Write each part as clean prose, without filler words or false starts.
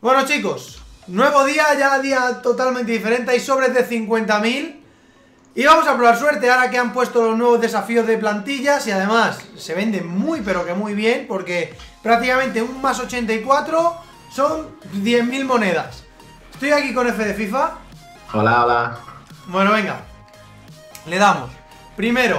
Bueno, chicos, nuevo día, ya día totalmente diferente. Hay sobres de 50.000 y vamos a probar suerte ahora que han puesto los nuevos desafíos de plantillas. Y además se vende muy pero que muy bien, porque prácticamente un más 84 son 10.000 monedas. Estoy aquí con F de FIFA. Hola, hola. Bueno, venga, le damos Primero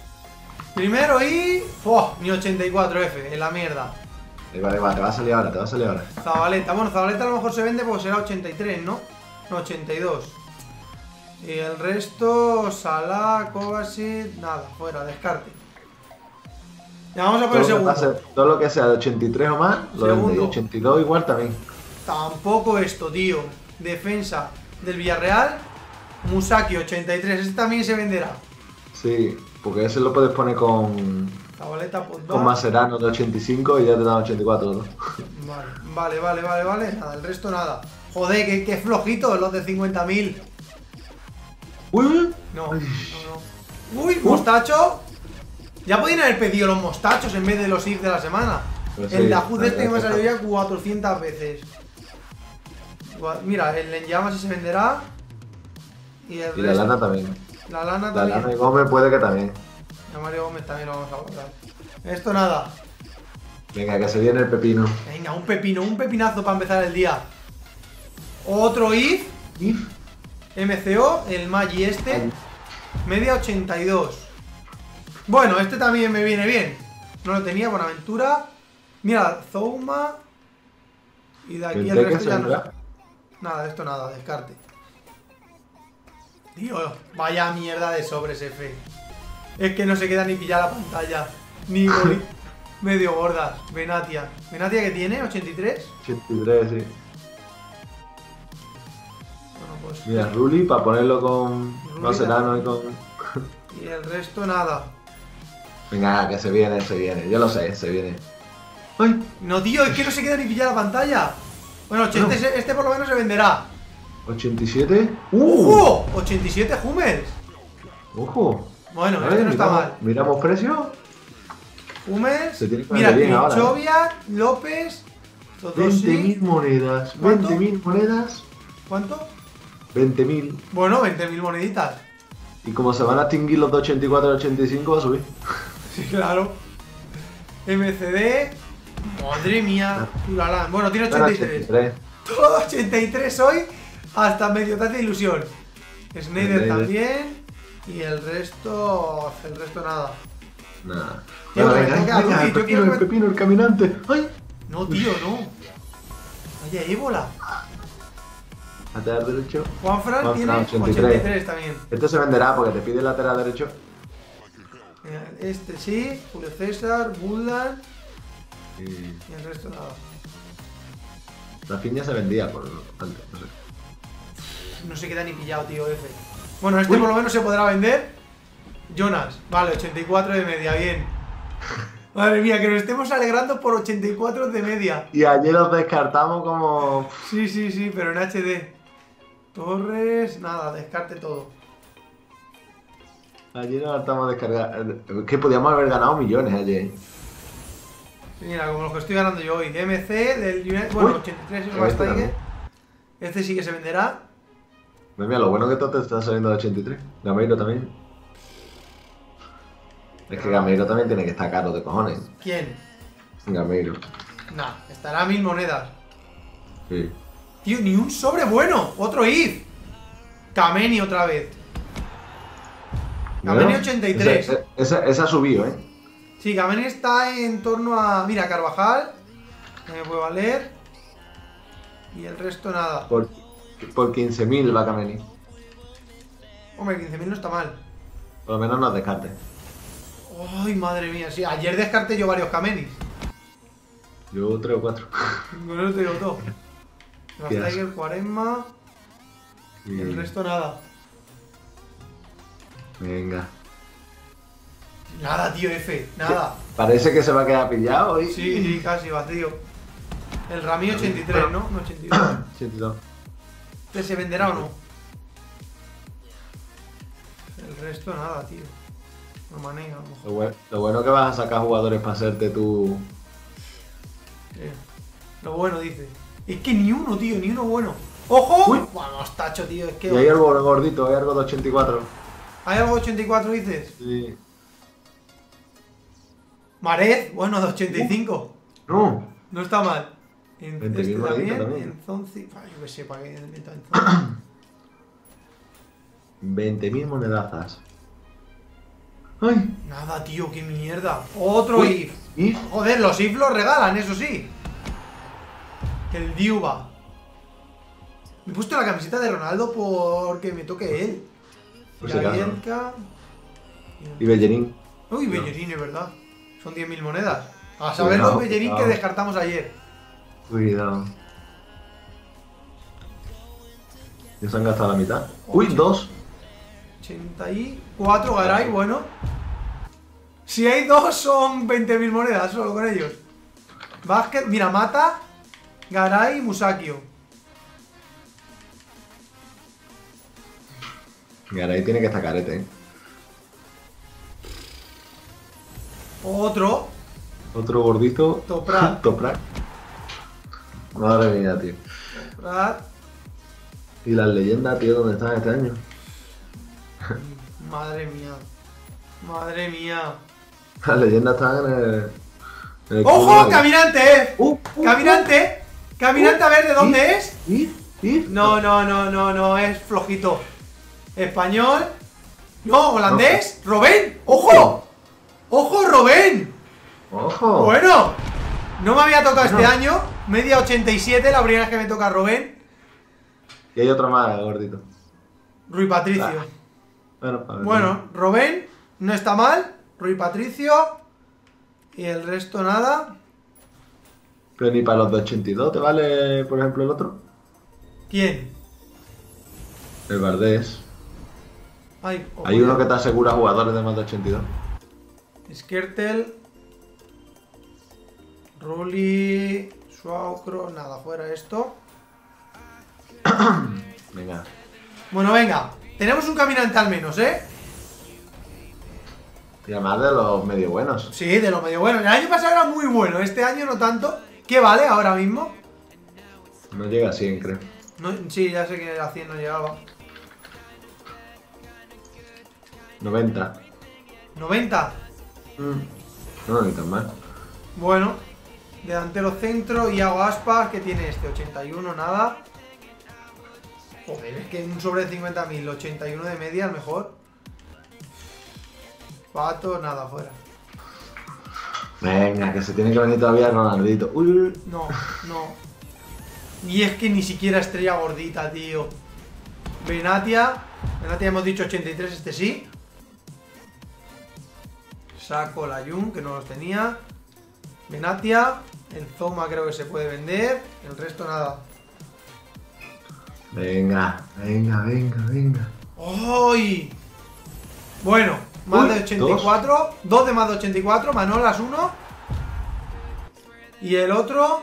y... ¡oh! Ni 84F, en la mierda. Vale, te va a salir ahora, Zabaleta, bueno, Zabaleta a lo mejor se vende porque será 83, ¿no? No, 82. Y el resto, Salah, Kovacic, nada, fuera, descarte. Ya vamos a poner segundo. Todo lo que sea de 83 o más, lo vende. Y 82 igual también. Tampoco esto, tío. Defensa del Villarreal, Musaki 83, este también se venderá. Sí, porque ese lo puedes poner con... Zabaleta, con Mascherano de 85 y ya te dan 84, ¿no? Vale. Nada, el resto nada. Joder, qué flojitos los de 50.000. Uy. No. Uy, mostacho. Ya podían haber pedido los mostachos en vez de los IF de la semana. Pues el Dajuz este que me ha salido ya 400 veces. Mira, el Lenyama sí se venderá. Y la lana también. La lana también. La lana y Gómez puede que también. A Mario Gómez también lo vamos a guardar. Esto nada. Venga, que se viene el pepino. Venga, un pepinazo para empezar el día. Otro IF. MCO, el Magi este. Media 82. Bueno, este también me viene bien. No lo tenía, Buenaventura. Mira, Zouma. Y de aquí el resto ya no. Nada, esto nada, descarte. Tío, vaya mierda de sobres, F. Es que no se queda ni pillar la pantalla. Ni medio gordas. Benatia. ¿Benatia que tiene? ¿83? 83, sí. Bueno, pues... mira, Rulli para ponerlo con Mascherano y con... y el resto nada. Venga, que se viene. Yo lo sé, se viene. ¡Ay! No, tío, es que no se queda ni pillar la pantalla. Bueno, este por lo menos se venderá. 87. ¡Ojo! 87 Hummels. ¡Ojo! Bueno, este no está mal. Miramos precio. Hummels. Mira, Chovia, López. 20.000 monedas. 20.000 monedas. ¿Cuánto? 20.000. Bueno, 20.000 moneditas. Y como se van a extinguir los de 84 y 85, va a subir. Sí, claro. MCD. Madre mía. Bueno, tiene 83. Todo 83 hoy. Hasta medio te hace ilusión. Snyder también. Y el resto nada. Nada. Tío, venga, el pepino, el caminante. ¡Ay! No, tío, no. Vaya ébola. Lateral derecho. Juanfran tiene 83 también. Este se venderá porque te pide el lateral derecho. Este sí, Julio César, Buldan. Y el resto nada. Rafinha se vendía por antes, no sé. No se queda ni pillado, tío, F. Bueno, este por lo menos se podrá vender. Jonas, vale, 84 de media, bien. Madre mía, que nos estemos alegrando por 84 de media. Y ayer los descartamos como... Sí, pero en HD. Torres, nada, descarte todo. Ayer nos estamos descargando. Que podíamos haber ganado millones ayer. Mira, como los que estoy ganando yo hoy. MC del United. Bueno, 83 es más Tiger. Este sí que se venderá. Mira, lo bueno que todo te está saliendo de 83. Gameiro también. Es que Gameiro también tiene que estar caro de cojones. ¿Quién? Gameiro. Nah, estará a 1000 monedas. Sí. Tío, ni un sobre bueno. Otro IF. Kameni otra vez. Kameni 83. Esa ha subido, ¿eh? Sí, Kameni está en torno a... Mira, Carvajal. Que me puede valer. Y el resto nada. Por 15.000 va Kameni. Hombre, 15.000 no está mal. Por lo menos nos descarte. Ay, madre mía, sí. Ayer descarté yo varios Kamenis. Yo 3 o 4. Con eso te digo todo. Las Tiger, Quaresma. Y el resto nada. Venga. Nada, tío, F. Nada. Parece que se va a quedar pillado hoy. Sí, casi vacío. El Rami 83, ¿no? No 82. 82. ¿Este se venderá o no? El resto nada, tío. No maneja, a lo mejor. Lo bueno que vas a sacar jugadores para hacerte tu... Lo bueno, dice. Es que ni uno, tío, ni uno bueno. ¡Ojo! Uy. Vamos, tacho, tío, es que... Y hay algo gordito, hay algo de 84. ¿Hay algo de 84, dices? Sí. Marez, bueno, de 85. No. No está mal. En 20.000 este moneditas también, también. en Zonzi... Ay, yo qué sé, para qué meto en Zonzi. 20.000 monedazas. ¡Ay! Nada, tío, qué mierda. Otro Uy, if. if. Joder, los if los regalan, eso sí. El Diuba. Me he puesto la camiseta de Ronaldo porque me toque él. Por si acaso. Yavienka. Y Bellerín. Uy, No. Bellerín, es verdad. Son 10.000 monedas. A saber Cuidado, los Bellerín que cuidado. descartamos ayer. Cuidado. Ya se han gastado la mitad. Uy, 2. 84 Garay, bueno. Si hay dos son 20.000 monedas solo con ellos. Vázquez, mira, Mata, Garay y Musakio. Garay tiene que estar carete, ¿eh? Otro, Otro gordito. Toprak. Toprak. Madre mía, tío. Prat. ¿Y las leyendas, tío, dónde están este año? Madre mía. Madre mía. Las leyendas están en el ¡Ojo! club. ¡Caminante! ¡Caminante! ¡Caminante! A ver, ¿de dónde es? ¿Ir? No, no, no, no, no, es flojito. Español. No, holandés. Robén. ¡Ojo! ¡Ojo, Robén! ¡Ojo! Bueno, no me había tocado este Bueno. año. Media 87, la primera vez que me toca Robén. Y hay otro más, gordito. Rui Patricio. Ah. Bueno, a ver. Bueno, Robén no está mal. Rui Patricio. Y el resto nada. Pero ni para los de 82 te vale, por ejemplo, el otro. ¿Quién? El Bardés. Ay, Hay uno que te asegura jugadores de más de 82. Skirtel. Rulli. Suaucro. Nada, fuera esto. Venga. Bueno, venga. Tenemos un caminante al menos, ¿eh? Y además de los medio buenos. Sí, de lo medio bueno. El año pasado era muy bueno. Este año no tanto. ¿Qué vale ahora mismo? No llega a 100, creo. No, sí, ya sé que a 100 no llegaba. 90. 90. No, ni tan mal. Bueno. Delantero centro. Iago Aspas. Que tiene este 81, nada. Joder, es que un sobre de 50.000, 81 de media, el mejor. Pato, nada, fuera. Venga, que se tiene que venir todavía Ronaldito. Uy. No, no. Y es que ni siquiera estrella gordita, tío. Benatia. Benatia hemos dicho 83, este sí. Saco la Jun, que no los tenía. Benatia. El Zoma creo que se puede vender. El resto nada. Venga, venga, venga, venga. ¡Ay! Bueno, más Uy, de 84. Dos de más de 84. Manolas 1. Y el otro.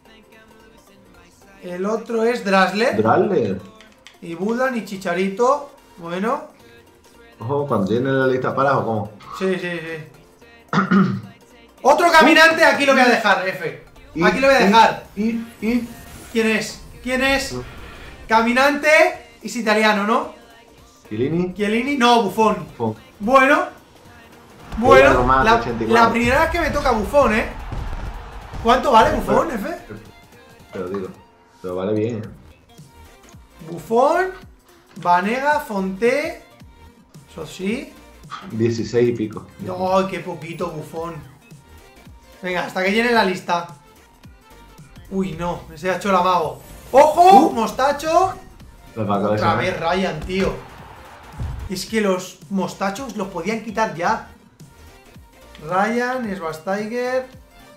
El otro es Drasler. Drasler. Y Budan y Chicharito. Bueno. Ojo, cuando tiene la lista para o cómo. Sí, sí, sí. Otro caminante, aquí lo voy a dejar, F. Aquí lo voy a dejar. ¿Quién es? ¿Quién es? Caminante. Es italiano, ¿no? Chiellini. Chiellini. No, Buffon. Pum. Bueno. Algo Bueno. más de La, 84. la primera vez que me toca Buffon, ¿eh? ¿Cuánto vale Buffon, F? Te lo digo. Pero vale bien. Buffon. Vanega, Fonté. Eso sí. 16 y pico. ¡Ay, qué poquito Buffon! Venga, hasta que llene la lista. Uy, no, ese ha hecho la mago. ¡Ojo! Mostacho. Los va a Otra coleccionar. vez Ryan, tío. Es que los mostachos los podían quitar ya. Ryan, Schweinsteiger.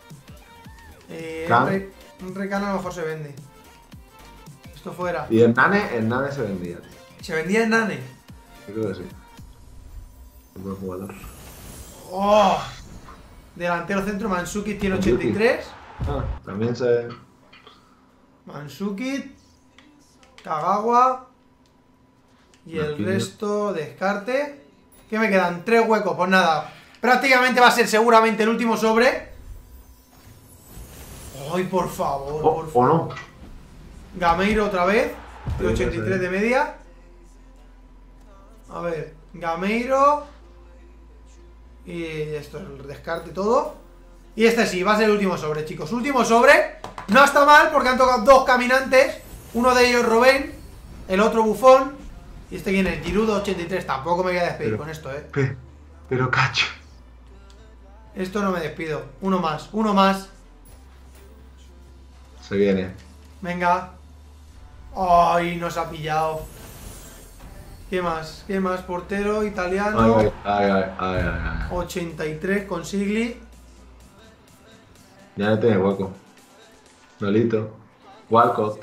Can. Un recano a lo mejor se vende. Esto fuera. Y Hernane se vendía, tío. Se vendía en Nane. Yo creo que sí. Un buen jugador. ¡Oh! Delantero centro, Mandzukic tiene Mandzukic. 83. Ah, también se. Mandzukic. Kagawa. Y el Marquinhos. resto, descarte. ¿Qué me quedan? 3 huecos, pues nada. Prácticamente va a ser seguramente el último sobre. ¡Ay, por favor! Oh, por o favor! no. Gameiro otra vez, de Sí, 83 sí. de media. A ver, Gameiro. Y esto es el descarte todo. Y este sí, va a ser el último sobre, chicos. Último sobre. No está mal porque han tocado dos caminantes. Uno de ellos Robben, el otro Buffon. Y este quién es, Giroud 83. Tampoco me voy a despedir Pero- con esto, Pero cacho. Esto no me despido. Uno más, uno más. Se viene. Venga. Ay, nos ha pillado. ¿Qué más? ¿Qué más? Portero italiano. Ay. 83 con Sigli. Ya no tiene hueco. Nolito. Walcott.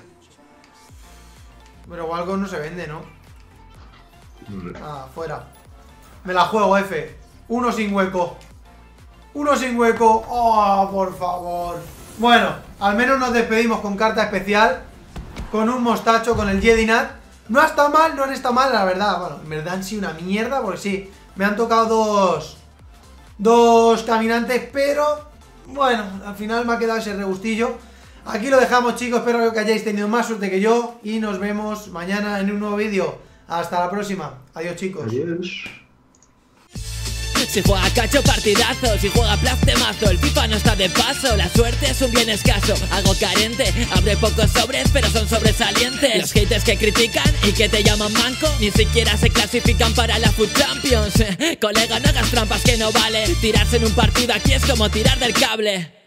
Pero algo no se vende, ¿no? Ah, fuera. Me la juego, F. Uno sin hueco. Uno sin hueco. Oh, por favor. Bueno, al menos nos despedimos con carta especial. Con un mostacho, con el Jedinat. No ha estado mal, no han estado mal, la verdad. Bueno, en verdad han sido una mierda, porque sí. Me han tocado dos caminantes, pero bueno, al final me ha quedado ese regustillo. Aquí lo dejamos, chicos. Espero que hayáis tenido más suerte que yo. Y nos vemos mañana en un nuevo vídeo. Hasta la próxima. Adiós, chicos. Adiós. Si juega cacho partidazo, si juega plastemazo, el FIFA no está de paso, la suerte es un bien escaso. Algo carente, abre pocos sobres pero son sobresalientes. Los haters que critican y que te llaman manco ni siquiera se clasifican para la Food Champions. Colega, no hagas trampas que no vale. Tirarse en un partido aquí es como tirar del cable.